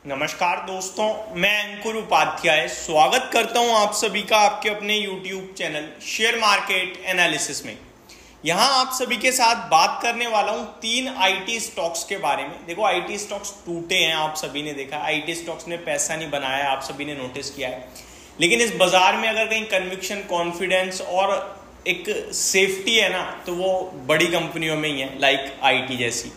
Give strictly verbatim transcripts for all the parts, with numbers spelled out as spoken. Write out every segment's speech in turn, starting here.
नमस्कार दोस्तों, मैं अंकुर उपाध्याय स्वागत करता हूं आप सभी का आपके अपने YouTube channel share market analysis में। यहां आप सभी के साथ बात करने वाला हूं तीन आईटी स्टॉक्स के बारे में। देखो, आईटी स्टॉक्स टूटे हैं, आप सभी ने देखा। आईटी स्टॉक्स ने पैसा नहीं बनाया, आप सभी ने नोटिस किया है। लेकिन इस बाजार में अगर कहीं कन्विक्शन, कॉन्फिडेंस और एक सेफ्टी है ना, तो वो बड़ी कंपनियों में ही है, लाइक आईटी जैसी।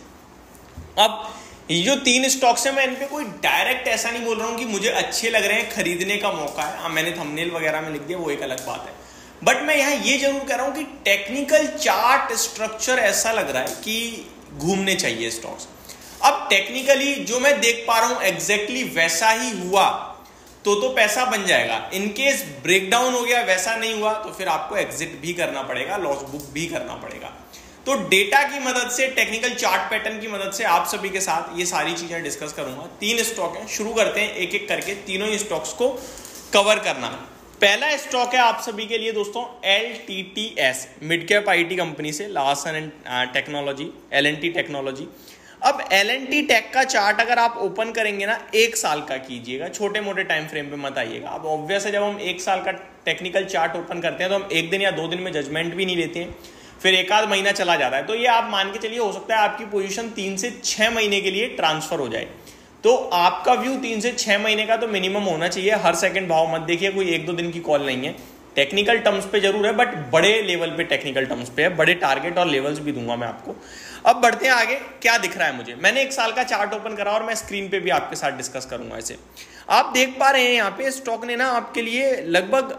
अब ये जो तीन स्टॉक्स हैं, मैं इन पे कोई डायरेक्ट ऐसा नहीं बोल रहा हूं कि मुझे अच्छे लग रहे हैं, खरीदने का मौका है। हाँ, मैंने थंबनेल वगैरह में लिख दिया, वो एक अलग बात है। बट मैं यहां ये जरूर कह रहा हूं कि टेक्निकल चार्ट स्ट्रक्चर ऐसा लग रहा है कि घूमने चाहिए स्टॉक्स। अब टेक्निकली जो मैं देख पा रहा हूं एग्जैक्टली वैसा ही हुआ तो तो पैसा बन जाएगा। इनकेस ब्रेकडाउन हो गया, वैसा नहीं हुआ, तो फिर आपको एग्जिट भी करना पड़ेगा, लॉस बुक भी करना पड़ेगा। तो डेटा की मदद से, टेक्निकल चार्ट पैटर्न की मदद से आप सभी के साथ ये सारी चीजें डिस्कस करूंगा। तीन स्टॉक हैं, शुरू करते हैं एक एक करके तीनों ही स्टॉक्स को कवर करना। पहला स्टॉक है आप सभी के लिए दोस्तों L T T S, mid cap IT company से, Larsen and technology, L and T technology. अब एल एंड टी टेक का चार्ट अगर आप ओपन करेंगे ना, एक साल का कीजिएगा, छोटे मोटे टाइम फ्रेम पे मत आइएगा। अब ऑब्वियस है, जब हम एक साल का टेक्निकल चार्ट ओपन करते हैं तो हम एक दिन या दो दिन में जजमेंट भी नहीं लेते हैं, फिर एक आध महीना चला जाता है। तो ये आप मान के चलिए, हो सकता है आपकी पोजीशन तीन से छह महीने के लिए ट्रांसफर हो जाए। तो आपका व्यू तीन से छह महीने का तो मिनिमम होना चाहिए। हर सेकंड भाव मत देखिए, कोई एक दो दिन की कॉल नहीं है। टेक्निकल टर्म्स पे जरूर है, बट बड़े लेवल पे टेक्निकल टर्म्स पे है, बड़े टारगेट और लेवल्स भी दूंगा मैं आपको। अब बढ़ते हैं आगे। क्या दिख रहा है मुझे, मैंने एक साल का चार्ट ओपन करा और मैं स्क्रीन पे भी आपके साथ डिस्कस करूंगा इसे। आप देख पा रहे हैं यहाँ पे स्टॉक ने ना आपके लिए लगभग,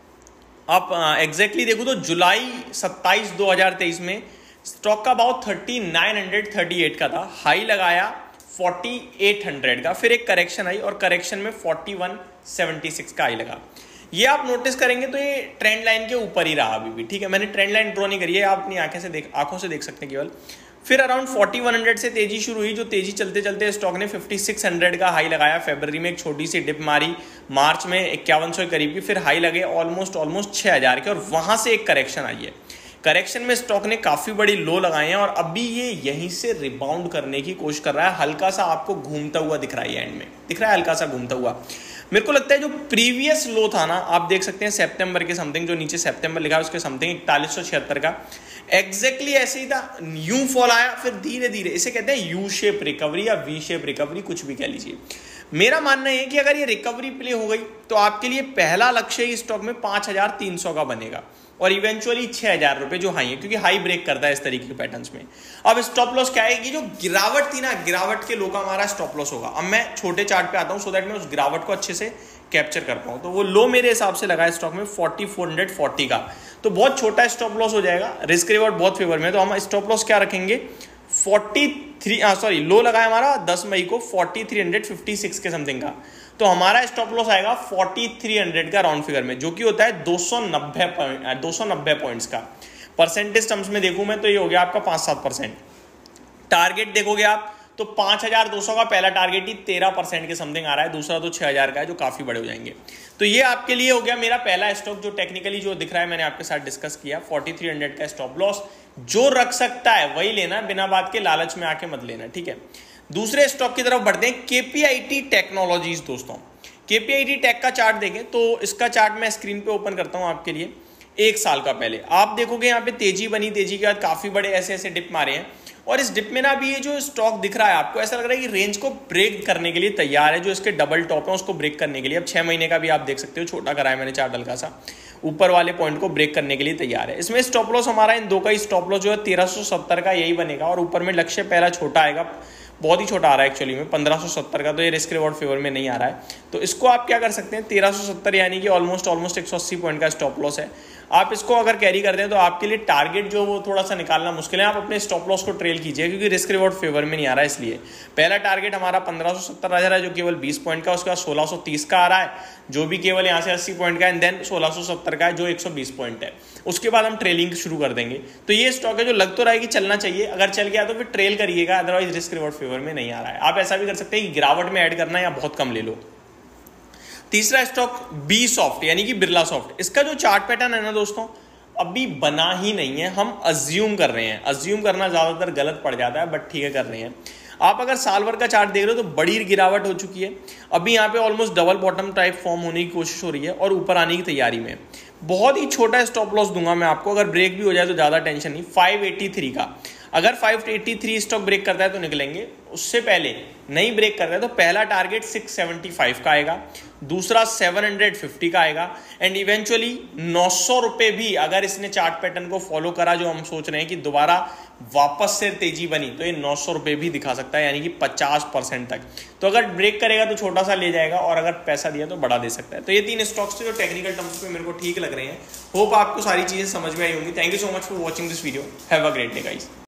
आप एग्जैक्टली देखो तो जुलाई सत्ताईस दो हज़ार तेईस में स्टॉक का भाव thirty nine hundred thirty eight का था, हाई लगाया फोर्टी एट हंड्रेड का, फिर एक करेक्शन आई और करेक्शन में फोर्टी वन सेवेंटी सिक्स का हाई लगा। ये आप नोटिस करेंगे तो ये ट्रेंड लाइन के ऊपर ही रहा अभी भी, ठीक है। मैंने ट्रेंड लाइन ड्रॉ नहीं करी है, आप अपनी आंखें से देख आंखों से देख सकते हैं केवल। फिर अराउंड फोर्टी वन हंड्रेड से तेजी शुरू हुई, जो तेजी चलते चलते स्टॉक ने फिफ्टी सिक्स हंड्रेड का हाई लगाया। फरवरी में एक छोटी सी डिप मारी, मार्च में इक्यावन सौ के करीब की, फिर हाई लगे ऑलमोस्ट ऑलमोस्ट छह हजार के, और वहां से एक करेक्शन आई है। करेक्शन में स्टॉक ने काफी बड़ी लो लगाए हैं और अभी ये यहीं से रिबाउंड करने की कोशिश कर रहा है। हल्का सा आपको घूमता हुआ दिख रहा है, एंड में दिख रहा है हल्का सा घूमता हुआ। मेरे को लगता है जो प्रीवियस लो था ना, आप देख सकते हैं सितंबर के समथिंग, जो नीचे सितंबर लिखा है उसके समथिंग इकतालीस सौ छिहत्तर का, एग्जैक्टली ऐसे ही था। यू फॉल आया, फिर धीरे धीरे, इसे कहते हैं यू शेप रिकवरी या वी शेप रिकवरी, कुछ भी कह लीजिए। मेरा मानना है कि अगर ये रिकवरी प्ले हो गई तो आपके लिए पहला लक्ष्य ही स्टॉक में पांच हजार तीन सौ का बनेगा और इवेंचुअली छह हजार रुपए जो हाई है, क्योंकि हाई ब्रेक करता है इस तरीके के पैटर्न्स में। अब स्टॉप लॉस क्या है कि जो गिरावट थी ना, गिरावट के लो का हमारा स्टॉप लॉस होगा। अब मैं छोटे चार्ट पे आता हूं सो दैट मैं उस गिरावट को अच्छे से कैप्चर कर पाऊं। तो वो लो मेरे हिसाब से लगा है स्टॉक में फोर्टी फोर हंड्रेड फोर्टी का, तो बहुत छोटा स्टॉप लॉस हो जाएगा, रिस्क रिवॉर्ड बहुत फेवर में। तो हम स्टॉप लॉस क्या रखेंगे, फोर्टी थ्री, सॉरी लो लगा है हमारा दस मई को forty three hundred fifty six के समथिंग का, तो हमारा स्टॉप लॉस आएगा फोर्टी थ्री हंड्रेड का राउंड फिगर में, जो कि होता है दो सौ नब्बे पॉइंट दो सौ नब्बे पॉइंट्स का। परसेंटेज टर्म्स में देखूं मैं तो ये हो गया आपका पांच सात परसेंट। टारगेट देखोगे आप तो पांच हजार दो सौ का पहला टारगेट ही तेरह परसेंट के समथिंग आ रहा है, दूसरा तो छह हजार का है, जो काफी बड़े हो जाएंगे। तो ये आपके लिए हो गया मेरा पहला स्टॉक, जो टेक्निकली जो दिख रहा है मैंने आपके साथ डिस्कस किया। फोर्टी थ्री हंड्रेड का स्टॉप लॉस जो रख सकता है वही लेना, बिना बात के लालच में आके मत लेना, ठीक है। दूसरे स्टॉक की तरफ बढ़ते हैं, केपीआईटी टेक्नोलॉजीज। दोस्तों केपीआईटी टेक का चार्ट देखें तो इसका चार्ट मैं स्क्रीन पे ओपन करता हूं आपके लिए। एक साल का पहले आप देखोगे यहाँ पे तेजी बनी, तेजी के बाद काफी बड़े ऐसे ऐसे डिप मारे हैं, और इस डिप में ना भी ये जो स्टॉक दिख रहा है आपको, ऐसा लग रहा है कि रेंज को ब्रेक करने के लिए तैयार है। जो इसके डबल टॉप है उसको ब्रेक करने के लिए, अब छह महीने का भी आप देख सकते हो, छोटा करा है मैंने चार्ट हल्का सा, ऊपर वाले पॉइंट को ब्रेक करने के लिए तैयार है। इसमें स्टॉप लॉस हमारा इन दो का ही स्टॉप लॉस जो है तेरह सौ सत्तर का यही बनेगा, और ऊपर में लक्ष्य पहला छोटा आएगा, बहुत ही छोटा आ रहा है एक्चुअली में पंद्रह सौ सत्तर का, तो ये रिस्क रिवॉर्ड फेवर में नहीं आ रहा है। तो इसको आप क्या कर सकते हैं, तेरह सौ सत्तर यानी कि ऑलमोस्ट ऑलमोस्ट एक सौ अस्सी पॉइंट का स्टॉप लॉस है। आप इसको अगर कैरी करते हैं तो आपके लिए टारगेट जो वो थोड़ा सा निकालना मुश्किल है। आप अपने स्टॉप लॉस को ट्रेल कीजिए, क्योंकि रिस्क रिवॉर्ड फेवर में नहीं आ रहा है। इसलिए पहला टारगेट हमारा पंद्रह सौ सत्तर आ जा रहा है, जो केवल बीस पॉइंट का, उसके बाद सोलह सौ तीस का आ रहा है, जो भी केवल यहाँ से अस्सी पॉइंट का, एंड देन सोलह सौ सत्तर का है जो एक सौ बीस पॉइंट है। उसके बाद हम ट्रेलिंग शुरू कर देंगे। तो ये स्टॉक है जो लग तो रहा है कि चलना चाहिए, अगर चल गया तो फिर ट्रेल करिएगा, अदरवाइज रिस्क रिवॉर्ड फेवर में नहीं आ रहा है। आप ऐसा भी कर सकते हैं कि गिरावट में ऐड करना है या बहुत कम ले लो। तीसरा स्टॉक बी सॉफ्ट यानी कि बिरला सॉफ्ट, इसका जो चार्ट पैटर्न है ना दोस्तों, अभी बना ही नहीं है। हम अज्यूम कर रहे हैं, अज्यूम करना ज्यादातर गलत पड़ जाता है, बट ठीक है कर रहे हैं। आप अगर साल भर का चार्ट देख रहे हो तो बड़ी गिरावट हो चुकी है। अभी यहाँ पे almost double bottom type form होने की कोशिश हो रही है और ऊपर आने की तैयारी में। बहुत ही छोटा स्टॉप लॉस दूंगा मैं आपको, अगर ब्रेक भी हो जाए तो ज़्यादा टेंशन नहीं। फाइव एटी थ्री का अगर five eighty three stock break करता है तो निकलेंगे, उससे पहले नहीं ब्रेक करता है तो पहला टारगेट सिक्स सेवेंटी फाइव का आएगा, दूसरा सेवन फिफ्टी का आएगा एंड इवेंचुअली नौ सौ रुपये भी अगर इसने चार्ट पैटर्न को फॉलो करा जो हम सोच रहे हैं कि दोबारा वापस से तेजी बनी तो ये नौ सौ रुपये भी दिखा सकता है, यानी कि पचास परसेंट तक। तो अगर ब्रेक करेगा तो छोटा सा ले जाएगा और अगर पैसा दिया तो बड़ा दे सकता है। तो ये तीन स्टॉक्स थे जो टेक्निकल टर्म्स पे मेरे को ठीक लग रहे हैं। होप आपको सारी चीज़ें समझ में आई होंगी। Thank you so much for watching this video. Have a great day guys.